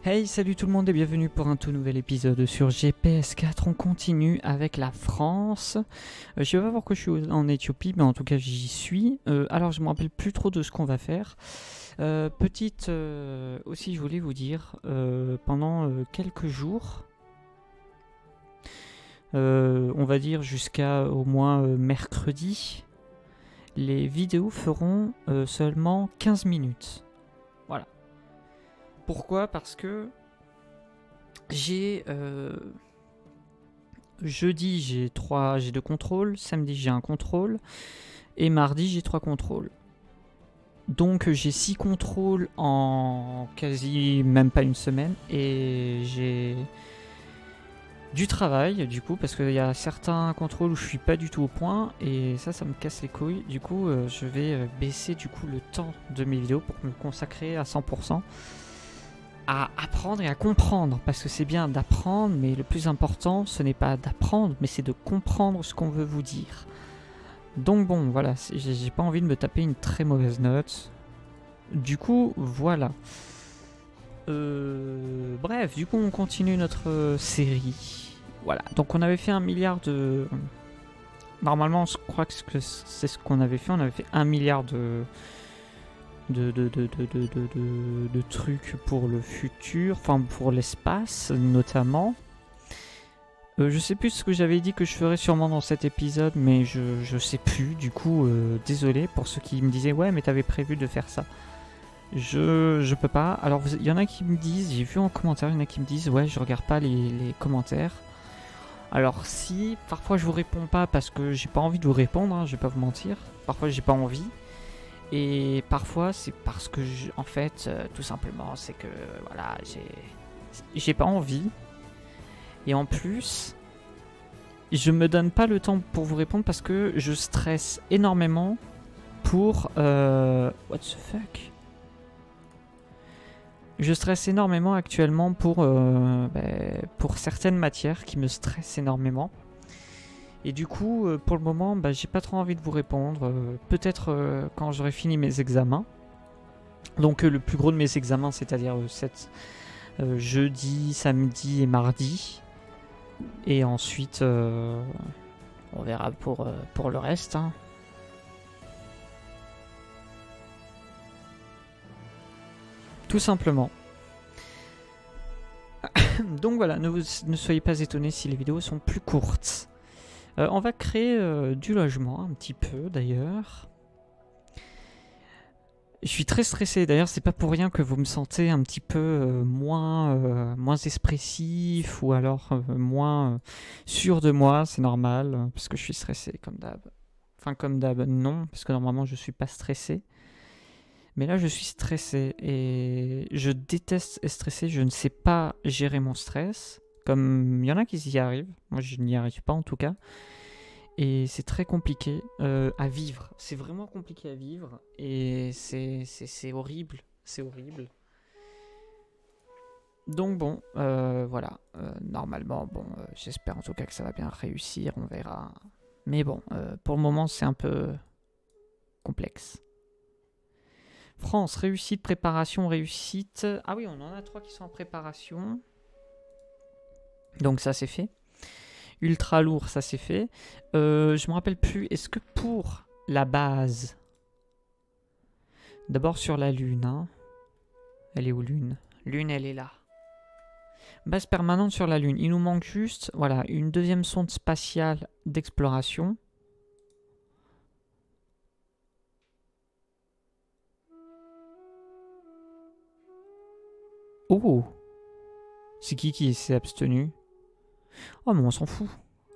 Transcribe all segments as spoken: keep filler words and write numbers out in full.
Hey, salut tout le monde et bienvenue pour un tout nouvel épisode sur G P S quatre. On continue avec la France. Euh, je sais pas pourquoi je suis en Éthiopie, mais en tout cas j'y suis. Euh, alors je me rappelle plus trop de ce qu'on va faire. Euh, petite euh, aussi, je voulais vous dire, euh, pendant euh, quelques jours, euh, on va dire jusqu'à au moins euh, mercredi, les vidéos feront euh, seulement quinze minutes. Voilà. Pourquoi? Parce que j'ai euh, jeudi j'ai trois, j'ai deux contrôles, samedi j'ai un contrôle et mardi j'ai trois contrôles. Donc j'ai six contrôles en quasi même pas une semaine et j'ai du travail du coup parce qu'il y a certains contrôles où je suis pas du tout au point et ça ça me casse les couilles. Du coup euh, je vais euh, baisser du coup le temps de mes vidéos pour me consacrer à cent pour cent à apprendre et à comprendre, parce que c'est bien d'apprendre, mais le plus important, ce n'est pas d'apprendre, mais c'est de comprendre ce qu'on veut vous dire. Donc bon, voilà, j'ai pas envie de me taper une très mauvaise note. Du coup, voilà. Euh, bref, du coup, on continue notre euh, série. Voilà, donc on avait fait un milliard de... Normalement, je crois que c'est ce qu'on avait fait, on avait fait un milliard de... De, de, de, de, de, de, de, de trucs pour le futur, enfin pour l'espace notamment. Euh, je sais plus ce que j'avais dit que je ferais sûrement dans cet épisode, mais je, je sais plus, du coup euh, désolé pour ceux qui me disaient ouais mais t'avais prévu de faire ça. Je, je peux pas. Alors il y en a qui me disent, j'ai vu en commentaire, il y en a qui me disent ouais je regarde pas les, les commentaires. Alors si, parfois je vous réponds pas parce que j'ai pas envie de vous répondre, hein, je vais pas vous mentir. Parfois j'ai pas envie. Et parfois c'est parce que je, en fait euh, tout simplement c'est que voilà j'ai j'ai pas envie et en plus je me donne pas le temps pour vous répondre parce que je stresse énormément pour euh, what the fuck je stresse énormément actuellement pour euh, bah, pour certaines matières qui me stressent énormément. Et du coup, euh, pour le moment, bah, j'ai pas trop envie de vous répondre. Euh, Peut-être euh, quand j'aurai fini mes examens. Donc euh, le plus gros de mes examens, c'est-à-dire euh, cette, euh, jeudi, samedi et mardi. Et ensuite, euh, on verra pour, euh, pour le reste. Hein. Tout simplement. Donc voilà, ne, vous, ne soyez pas étonnés si les vidéos sont plus courtes. Euh, on va créer euh, du logement, un petit peu d'ailleurs. Je suis très stressé, d'ailleurs c'est pas pour rien que vous me sentez un petit peu euh, moins, euh, moins expressif ou alors euh, moins euh, sûr de moi, c'est normal, euh, parce que je suis stressé comme d'hab. Enfin comme d'hab, non, parce que normalement je suis pas stressé. Mais là je suis stressé et je déteste être stressé, je ne sais pas gérer mon stress. Comme il y en a qui y arrivent, moi je n'y arrive pas en tout cas. Et c'est très compliqué euh, à vivre. C'est vraiment compliqué à vivre. Et c'est horrible. C'est horrible. Donc bon, euh, voilà. Euh, normalement, bon, euh, j'espère en tout cas que ça va bien réussir. On verra. Mais bon, euh, pour le moment, c'est un peu complexe. France, réussite, préparation, réussite. Ah oui, on en a trois qui sont en préparation. Donc ça, c'est fait. Ultra lourd, ça c'est fait. Euh, je me rappelle plus. Est-ce que pour la base, d'abord sur la Lune, hein. Elle est où Lune? Lune, elle est là. Base permanente sur la Lune. Il nous manque juste, voilà, une deuxième sonde spatiale d'exploration. Oh, c'est qui qui s'est abstenu? Oh, mais on s'en fout.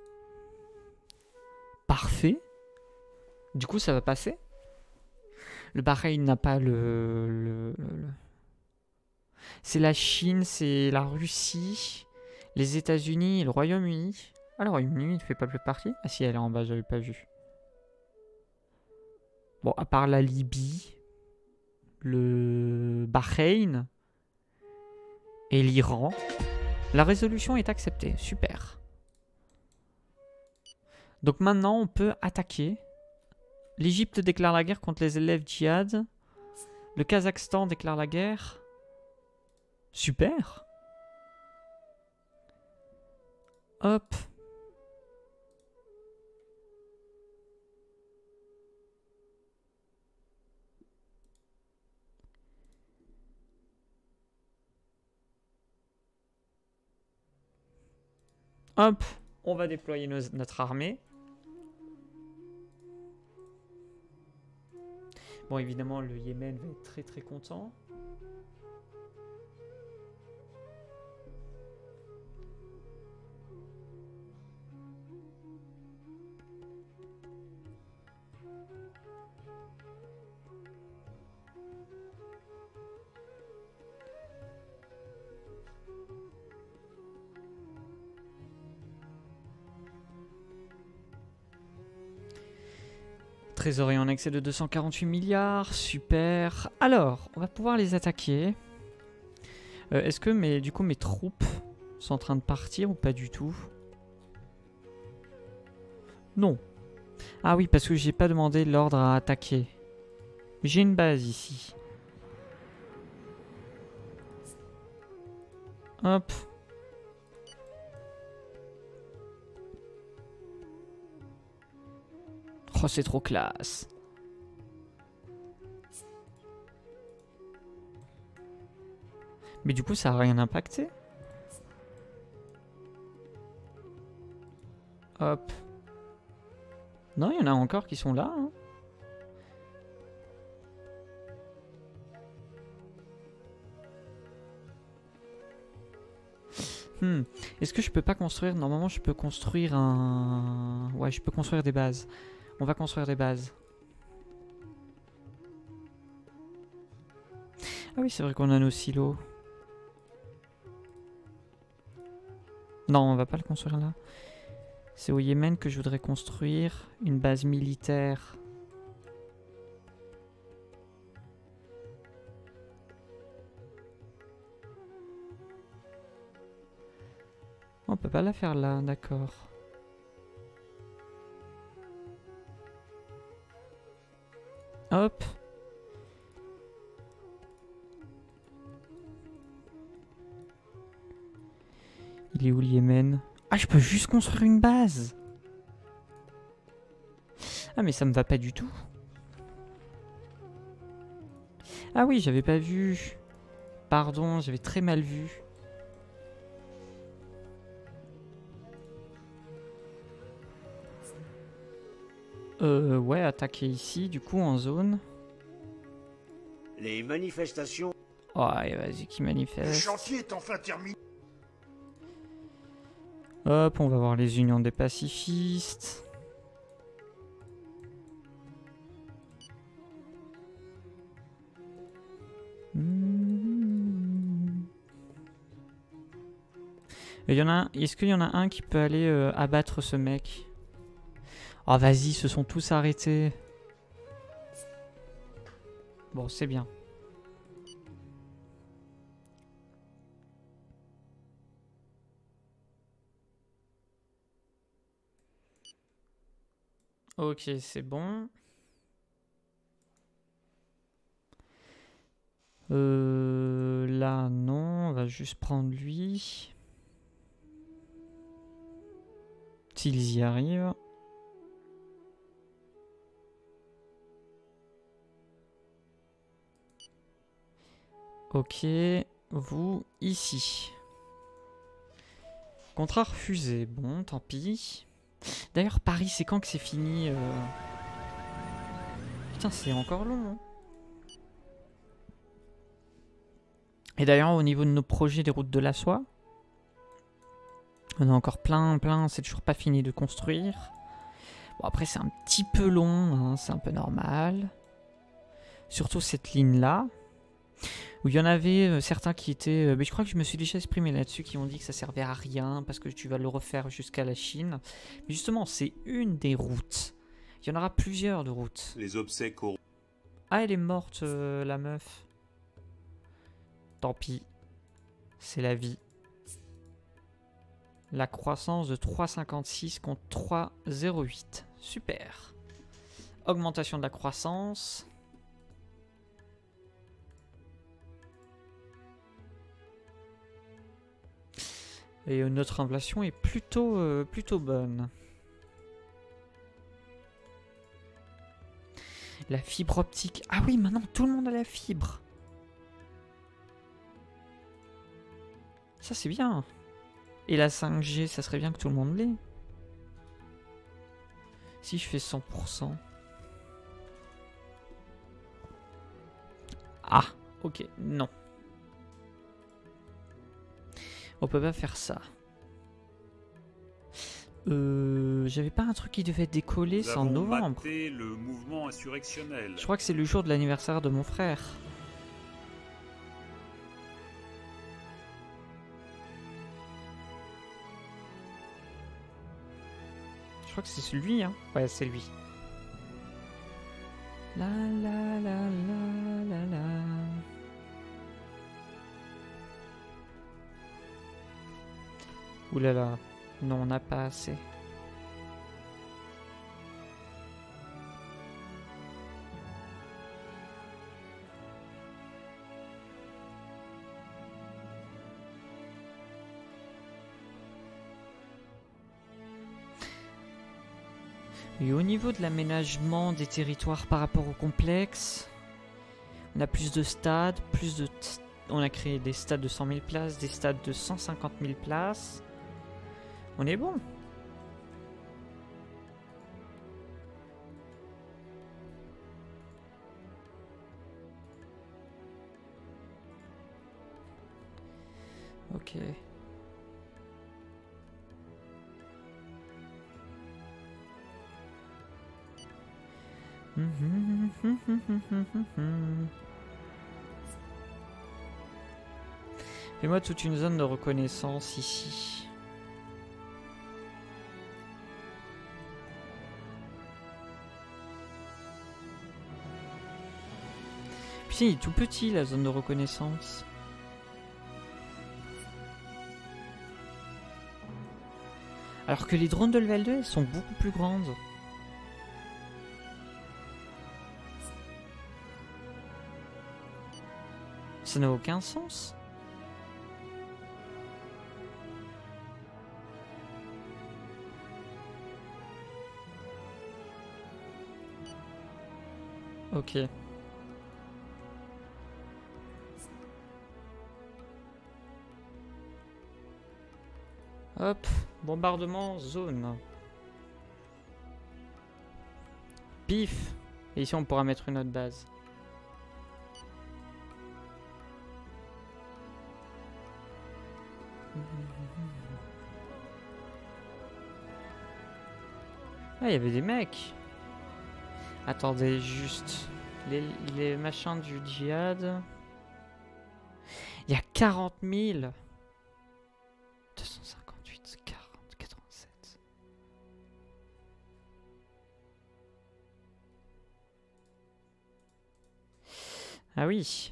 Parfait. Du coup, ça va passer. Le Bahreïn n'a pas le... le, le... C'est la Chine, c'est la Russie, les États-Unis et le Royaume-Uni. Ah, le Royaume-Uni ne fait pas plus partie? Ah si, elle est en bas, j'avais pas vu. Bon, à part la Libye, le Bahreïn et l'Iran. La résolution est acceptée, super. Donc maintenant, on peut attaquer. L'Égypte déclare la guerre contre les élèves djihad. Le Kazakhstan déclare la guerre. Super. Hop. Hop, on va déployer nos, notre armée. Bon, évidemment, le Yémen va être très très content. Trésorerie en excès de deux cent quarante-huit milliards, super. Alors, on va pouvoir les attaquer. Euh, Est-ce que mes, du coup mes troupes sont en train de partir ou pas du tout? Non. Ah oui, parce que j'ai pas demandé l'ordre à attaquer. J'ai une base ici. Hop. Oh, c'est trop classe. Mais du coup, ça a rien impacté. Hop. Non, il y en a encore qui sont là. Hein. Hmm. Est-ce que je peux pas construire... Normalement, je peux construire un... Ouais, je peux construire des bases. On va construire des bases. Ah oui, c'est vrai qu'on a nos silos. Non, on va pas le construire là. C'est au Yémen que je voudrais construire une base militaire. On peut pas la faire là, d'accord. Hop. Il est où le Yémen? Ah, je peux juste construire une base. Ah, mais ça me va pas du tout. Ah oui, j'avais pas vu. Pardon, j'avais très mal vu. Euh, ouais, attaquer ici, du coup, en zone. Les manifestations... Oh, allez, vas-y, qui manifeste. Le chantier est enfin terminé. Hop, on va voir les unions des pacifistes. Hmm. Il y en a, est-ce qu'il y en a un qui peut aller euh, abattre ce mec? Oh, vas-y, se sont tous arrêtés. Bon, c'est bien. Ok, c'est bon. Euh, là, non. On va juste prendre lui. S'ils y arrivent. Ok, vous, ici. Contrat refusé. Bon, tant pis. D'ailleurs, Paris, c'est quand que c'est fini euh... Putain, c'est encore long. Hein. Et d'ailleurs, au niveau de nos projets des routes de la soie, on a encore plein, plein. C'est toujours pas fini de construire. Bon, après, c'est un petit peu long. Hein, c'est un peu normal. Surtout cette ligne-là. Où il y en avait euh, certains qui étaient... Euh, mais je crois que je me suis déjà exprimé là-dessus, qui ont dit que ça servait à rien, parce que tu vas le refaire jusqu'à la Chine. Mais justement, c'est une des routes. Il y en aura plusieurs de routes. Les obsèques au... Ah, elle est morte, euh, la meuf. Tant pis. C'est la vie. La croissance de trois virgule cinquante-six contre trois virgule zéro huit. Super. Augmentation de la croissance. Et euh, notre inflation est plutôt, euh, plutôt bonne. La fibre optique. Ah oui, maintenant tout le monde a la fibre. Ça c'est bien. Et la cinq G, ça serait bien que tout le monde l'ait. Si je fais cent pour cent. Ah, ok, non. On peut pas faire ça. Euh, J'avais pas un truc qui devait décoller, c'est en novembre. Le mouvement insurrectionnel. Je crois que c'est le jour de l'anniversaire de mon frère. Je crois que c'est celui, hein. Ouais, c'est lui. La la la la la la. Ouh là là. Non, on n'a pas assez. Et au niveau de l'aménagement des territoires par rapport au complexe, on a plus de stades, plus de t- on a créé des stades de cent mille places, des stades de cent cinquante mille places. On est bon. Ok. Fais-moi toute une zone de reconnaissance ici. Putain, il est tout petit la zone de reconnaissance. Alors que les drones de level deux, elles sont beaucoup plus grandes. Ça n'a aucun sens. Ok. Hop, bombardement zone. Pif. Et ici on pourra mettre une autre base. Ah, il y avait des mecs. Attendez, juste. Les, les machins du djihad. Il y a quarante mille. deux cent cinquante-huit, quarante, quatre-vingt-sept. Ah oui.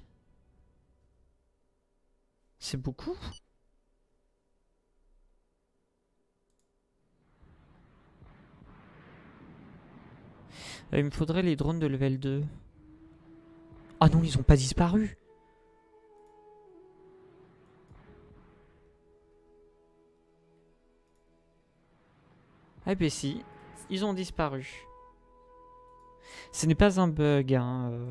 C'est beaucoup. Il me faudrait les drones de level deux. Ah non, ils ont pas disparu. Ah ben si, ils ont disparu. Ce n'est pas un bug, hein. Euh...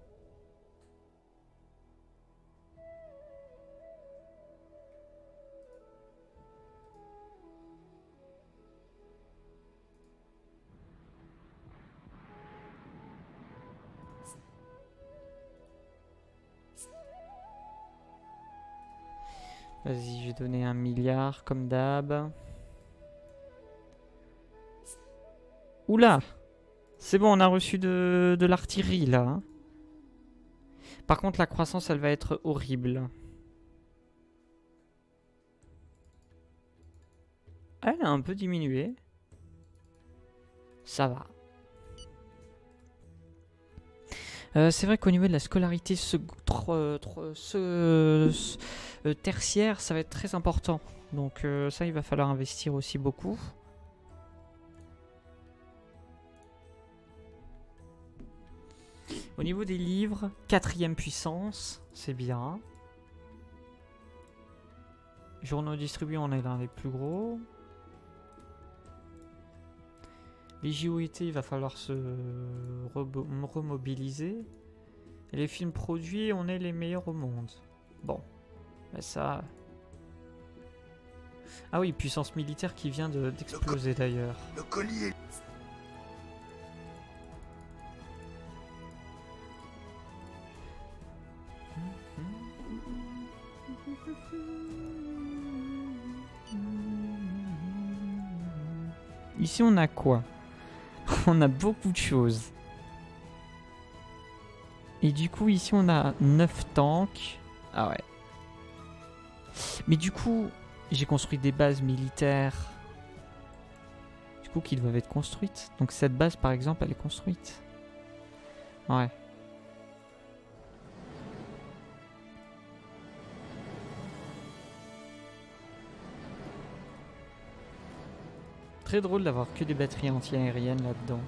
Vas-y, je vais donner un milliard comme d'hab. Oula! C'est bon, on a reçu de, de l'artillerie là. Hein. Par contre, la croissance, elle va être horrible. Elle a un peu diminué. Ça va. Euh, c'est vrai qu'au niveau de la scolarité ce, tro, tro, ce, ce, euh, tertiaire, ça va être très important. Donc euh, ça, il va falloir investir aussi beaucoup. Au niveau des livres, quatrième puissance, c'est bien. Journaux distribués, on est l'un des plus gros. Les J O I T, il va falloir se remobiliser. Et les films produits, on est les meilleurs au monde. Bon, mais ça... Ah oui, puissance militaire qui vient de- d'exploser d'ailleurs. Le collier. Ici, on a quoi? On a beaucoup de choses. Et du coup, ici, on a neuf tanks. Ah ouais. Mais du coup, j'ai construit des bases militaires. Du coup, qui doivent être construites. Donc cette base, par exemple, elle est construite. Ouais. Très drôle d'avoir que des batteries anti-aériennes là-dedans.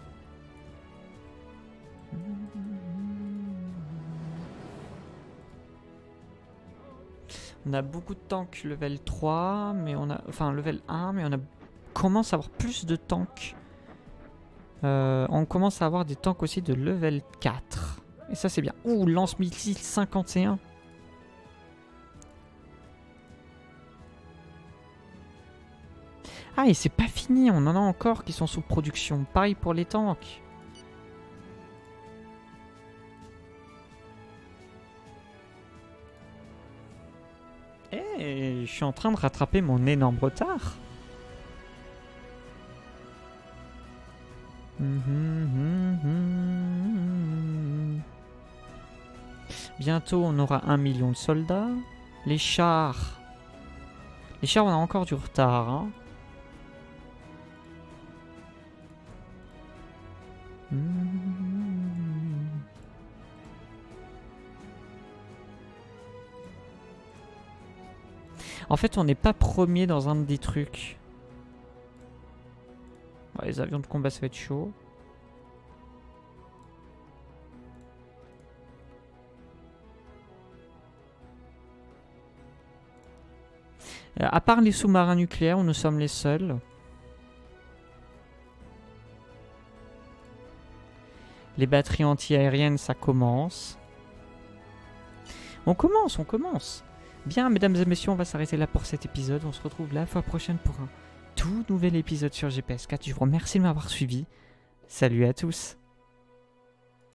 On a beaucoup de tanks level trois, mais on a... Enfin, level un, mais on a... commence à avoir plus de tanks. Euh, on commence à avoir des tanks aussi de level quatre. Et ça, c'est bien. Ouh, lance-missile cinquante et un. Ah, et c'est pas fini, on en a encore qui sont sous production. Pareil pour les tanks. Eh, je suis en train de rattraper mon énorme retard. Bientôt, on aura un million de soldats. Les chars. Les chars, on a encore du retard, hein. En fait, on n'est pas premier dans un des trucs. Ouais, les avions de combat, ça va être chaud. Euh, à part les sous-marins nucléaires, où nous sommes les seuls. Les batteries anti-aériennes, ça commence. On commence, on commence. Bien, mesdames et messieurs, on va s'arrêter là pour cet épisode. On se retrouve la fois prochaine pour un tout nouvel épisode sur G P S quatre. Je vous remercie de m'avoir suivi. Salut à tous.